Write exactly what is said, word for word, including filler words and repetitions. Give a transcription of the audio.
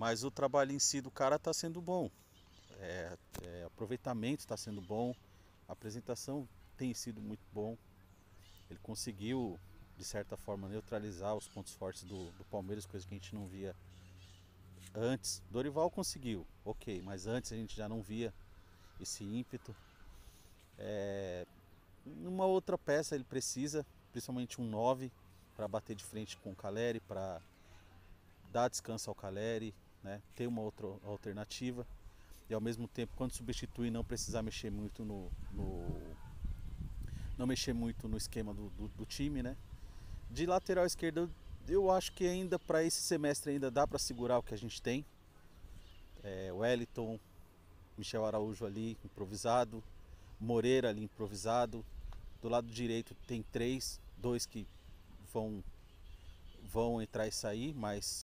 mas o trabalho em si do cara está sendo bom. É, é, aproveitamento está sendo bom, a apresentação tem sido muito bom. Ele conseguiu, de certa forma, neutralizar os pontos fortes do, do Palmeiras, coisa que a gente não via antes. Dorival conseguiu, ok, mas antes a gente já não via esse ímpeto. É, numa outra peça ele precisa, principalmente um nove, para bater de frente com o Caleri, para dar descanso ao Caleri, né? Ter uma outra alternativa. E ao mesmo tempo, quando substituir, não precisar mexer muito no, no não mexer muito no esquema do, do, do time, né? De lateral esquerdo, eu acho que ainda para esse semestre ainda dá para segurar o que a gente tem. É, Wellington, Michel Araújo ali improvisado, Moreira ali improvisado. Do lado direito tem três, dois que vão vão entrar e sair, mas